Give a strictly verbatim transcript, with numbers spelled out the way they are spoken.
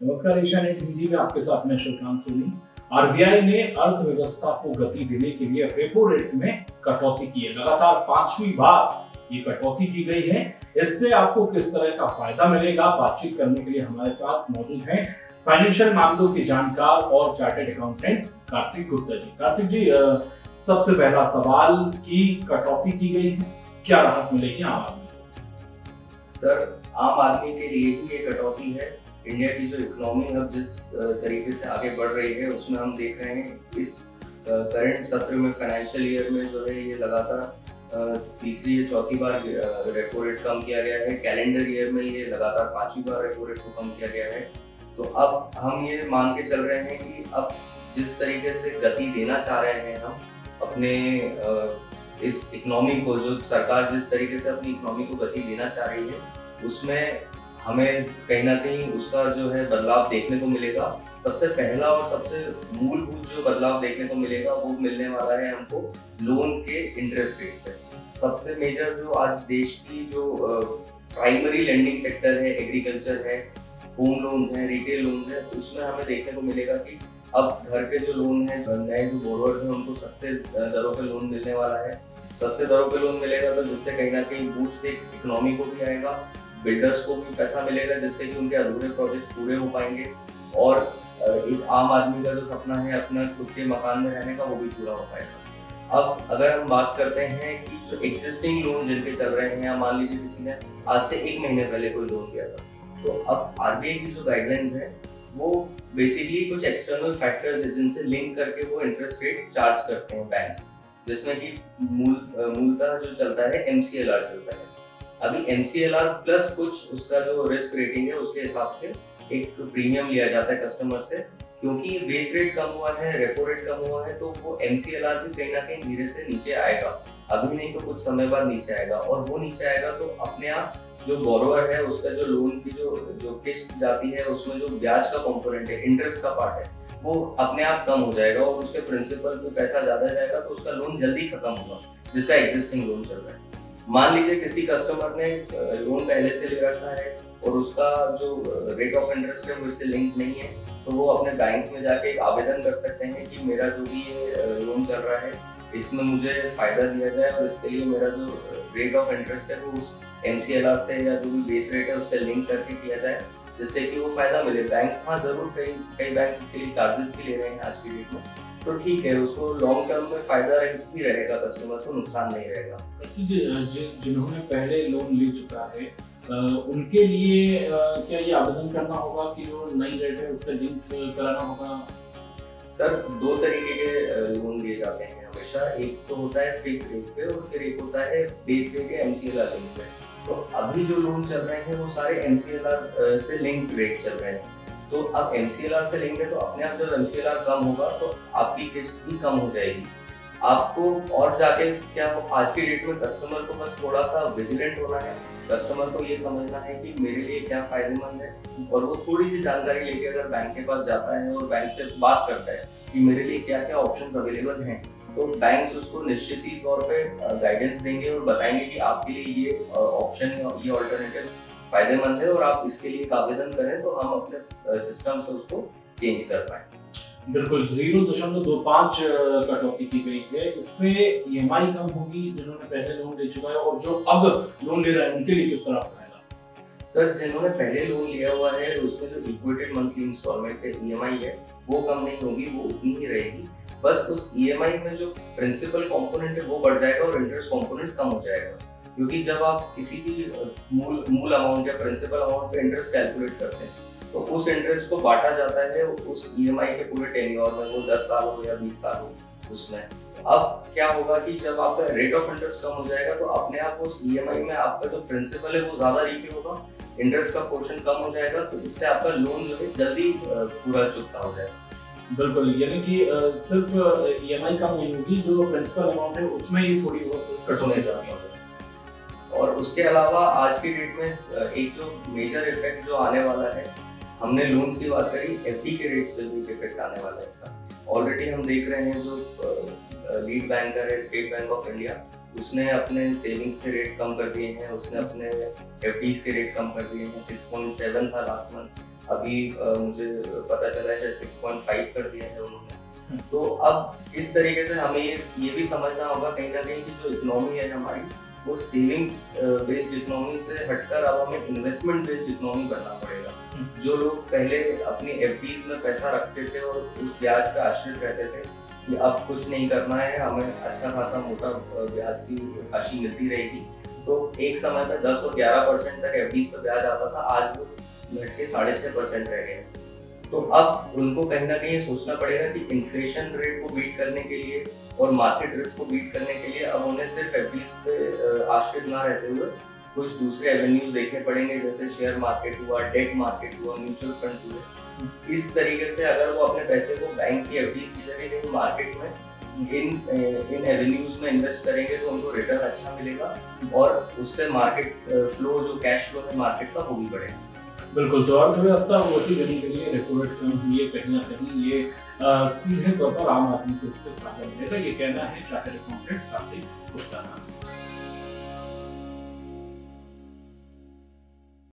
नमस्कार, एशियानेट हिंदी में आपके साथ मैं श्रीकांत सोनी। आरबीआई ने अर्थव्यवस्था को गति देने के लिए रेपो रेट में कटौती की है। लगातार पांचवी बार ये कटौती की गई है। इससे आपको किस तरह का फायदा मिलेगा, बातचीत करने के लिए हमारे साथ मौजूद हैं फाइनेंशियल मामलों के जानकार और चार्टर्ड अकाउंटेंट कार्तिक गुप्ता जी। कार्तिक जी, सबसे पहला सवाल की कटौती की गई है, क्या राहत मिलेगी आम आदमी को? सर, आम आदमी के लिए ही ये कटौती है। इंडिया की जो इकोनॉमी अब जिस तरीके से आगे बढ़ रही है उसमें हम देख रहे हैं इस करंट सत्र में, फाइनेंशियल ईयर में जो है ये लगातार तीसरी या चौथी बार रेपो रेट कम किया गया है। कैलेंडर ईयर में ये लगातार पांचवी बार रेपो रेट को कम किया गया है। तो अब हम ये मान के चल रहे हैं कि अब जिस तरीके से गति देना चाह रहे हैं हम अपने इस इकोनॉमी को, जो सरकार जिस तरीके से अपनी इकोनॉमी को गति देना चाह रही है उसमें हमें कहीं ना कहीं उसका जो है बदलाव देखने को मिलेगा। सबसे पहला और सबसे मूलभूत जो बदलाव देखने को मिलेगा वो मिलने वाला है हमको लोन के इंटरेस्ट रेट पे। सबसे मेजर जो आज देश की जो प्राइमरी लेंडिंग सेक्टर है, एग्रीकल्चर है, होम लोन्स हैं, रिटेल लोन्स हैं, उसमें हमें देखने को मिलेगा कि अब घर के जो लोन है, नए जो बोरोवर्स हैं उनको सस्ते दरों पे लोन मिलने वाला है। सस्ते दरों पे लोन मिलेगा तो जिससे कहीं ना कहीं बूस्ट एक इकोनॉमी को भी आएगा, बिल्डर्स को भी पैसा मिलेगा जिससे कि उनके अधूरे प्रोजेक्ट्स पूरे हो पाएंगे और एक आम आदमी का जो सपना है अपना खुद के मकान में रहने का वो भी पूरा हो पाएगा। अब अगर हम बात करते हैं कि जो एग्जिस्टिंग लोन जिनके चल रहे हैं, या मान लीजिए किसी ने आज से एक महीने पहले कोई लोन लिया था, तो अब आरबीआई की जो गाइडलाइंस है वो बेसिकली कुछ एक्सटर्नल फैक्टर्स है जिनसे लिंक करके वो इंटरेस्ट रेट चार्ज करते हैं बैंक्स, जिसमें कि मूल मूलतः जो चलता है एमसीएलआर चलता है। अभी एमसीएलआर प्लस कुछ उसका जो रिस्क रेटिंग है उसके हिसाब से एक प्रीमियम लिया जाता है कस्टमर से। क्योंकि बेस रेट कम हुआ है, रेपो रेट कम हुआ है, तो वो एमसीएलआर भी कहीं ना कहीं धीरे से नीचे आएगा। अभी नहीं तो कुछ समय बाद नीचे आएगा, और वो नीचे आएगा तो अपने आप जो बोरोवर है उसका जो लोन की जो जो किस्त जाती है उसमें जो ब्याज का कंपोनेंट है, इंटरेस्ट का पार्ट है, वो अपने आप कम हो जाएगा और उसके प्रिंसिपल पे पैसा ज्यादा जाएगा तो उसका लोन जल्दी खत्म होगा जिसका एग्जिस्टिंग लोन चल रहा है। मान लीजिए किसी कस्टमर ने लोन पहले से ले रखा है और उसका जो रेट ऑफ इंटरेस्ट है वो इससे लिंक नहीं है, तो वो अपने बैंक में जाके एक आवेदन कर सकते हैं कि मेरा जो भी ये लोन चल रहा है इसमें मुझे फायदा दिया जाए और इसके लिए मेरा जो रेट ऑफ इंटरेस्ट है वो उस एमसीएलआर से या जो भी बेस रेट है उससे लिंक करके किया जाए जिससे कि वो फायदा मिले। बैंक, हाँ जरूर कई कई बैंक इसके लिए चार्जेस भी ले रहे हैं आज की डेट में, तो ठीक है, उसको लॉन्ग टर्म में फायदा ही रहेगा, कस्टमर को नुकसान नहीं रहेगा। जिन्होंने पहले लोन ले चुका है उनके लिए क्या ये आवेदन करना होगा कि जो नई रेट है उससे लिंक कराना होगा? सर, दो तरीके के लोन दिए जाते हैं हमेशा। एक तो होता है फिक्स रेट पे और फिर एक होता है बेस रेट या एमसीएलआर लिंक पे। तो अभी जो लोन चल रहे हैं वो सारे एमसीएलआर से लिंक रेट चल रहे हैं। तो अब एमसीएलआर से लिंक है तो अपने आप जब एमसीएलआर कम होगा तो आपकी किस्त भी कम हो जाएगी। आपको और जाके क्या हो, आज की डेट में कस्टमर को बस थोड़ा सा विजिलेंट होना है। कस्टमर को ये समझना है कि मेरे लिए क्या फायदेमंद है, और वो थोड़ी सी जानकारी लेके अगर बैंक के पास जाता है और बैंक से बात करता है कि मेरे लिए क्या क्या ऑप्शंस अवेलेबल हैं, तो बैंक्स उसको निश्चित ही तौर पे गाइडेंस देंगे और बताएंगे कि आपके लिए ये ऑप्शन, ये ऑल्टरनेटिव फायदेमंद है और आप इसके लिए आवेदन करें तो हम अपने सिस्टम से उसको चेंज कर पाए। बिल्कुल, जीरो दशमलव दो पाँच कटौती की गई है। इससे ईएमआई कम होगी जिन्होंने पहले लोन ले चुका है, और जो अब लोन ले रहे हैं उनके लिए किस तरह फायदा? सर, जिन्होंने पहले लोन लिया हुआ है उसमें जो इक्वेटेड मंथली इंस्टॉलमेंट से ईएमआई है वो कम नहीं होगी, वो उतनी ही रहेगी। बस उस ईएमआई में जो प्रिंसिपल कंपोनेंट है वो बढ़ जाएगा और इंटरेस्ट कंपोनेंट कम हो जाएगा। क्योंकि जब आप किसी भी मूल मूल अमाउंट या प्रिंसिपल अमाउंट पे इंटरेस्ट कैलकुलेट करते हैं तो उस इंटरेस्ट को बांटा जाता है उस ईएमआई के पूरे टेन्योर में, वो दस साल हो या बीस साल हो उसमें। अब क्या होगा कि जब आपका रेट ऑफ इंटरेस्ट कम हो जाएगा तो अपने आप उस ईएमआई में आपका जो प्रिंसिपल है वो ज्यादा रीपे होगा, इंटरेस्ट का पोर्शन कम हो जाएगा, तो इससे आपका लोन जो है जल्दी पूरा चुकता हो जाएगा। बिल्कुल, यानी कि सिर्फ ईएमआई कम नहीं होगी, जो प्रिंसिपल अमाउंट है उसमें ही थोड़ी बहुत कट होने जाती है। और उसके अलावा आज की डेट में एक जो मेजर इफेक्ट जो आने वाला है, हमने लोन्स की बात करी, एफडी के रेट्स पे भी इफेक्ट आने वाला है इसका। ऑलरेडी हम देख रहे हैं जो लीड बैंकर है स्टेट बैंक ऑफ इंडिया, उसने अपने सेविंग्स के रेट कम कर दिए हैं, उसने अपने एफडीज के रेट कम कर दिए हैं। सिक्स पॉइंट सेवन था लास्ट मंथ, अभी uh, मुझे पता चला शायद सिक्स पॉइंट फाइव कर दिया है उन्होंने। तो अब इस तरीके से हमें ये ये भी समझना होगा कहीं ना कहीं कि जो इकोनॉमी है हमारी वो सेविंग्स बेस्ड इकोनॉमी से हटकर अब हमें इन्वेस्टमेंट बेस्ड इकोनॉमी बनना पड़ेगा। जो लोग पहले अपनी एफडीज में पैसा रखते थे और उस ब्याज पे आश्रित रहते थे कि अब कुछ नहीं करना है, हमें अच्छा खासा मोटा ब्याज की राशि मिलती रहेगी, तो एक समय में दस और ग्यारह परसेंट तक एफडीज पे ब्याज आता था, आज वो घट के साढ़े छः परसेंट रह गए। तो अब उनको कहीं ना कहीं सोचना पड़ेगा कि इन्फ्लेशन रेट को बीट करने के लिए और मार्केट रिस्क को बीट करने के लिए अब उन्हें सिर्फ एफडीज पे आश्रित ना रहते हुए कुछ दूसरे एवेन्यूज देखने पड़ेंगे, जैसे शेयर मार्केट हुआ, डेट मार्केट हुआ, म्यूचुअल फंड हुए। इस तरीके से अगर वो अपने पैसे को बैंक की एफडीज की जगह कहीं मार्केट में इन इन एवेन्यूज में इन्वेस्ट करेंगे तो उनको रिटर्न अच्छा मिलेगा और उससे मार्केट फ्लो, जो कैश फ्लो है मार्केट का, वो भी बढ़ेगा। बिल्कुल। तो अर्थव्यवस्था गति देने के लिए रेपो रेट कम हुई है, कहीं ना कहीं ये आ, सीधे तौर पर आम आदमी को इससे फायदा मिलेगा, ये कहना है चार्टर्ड अकाउंटेंट कार्तिक गुप्ता का।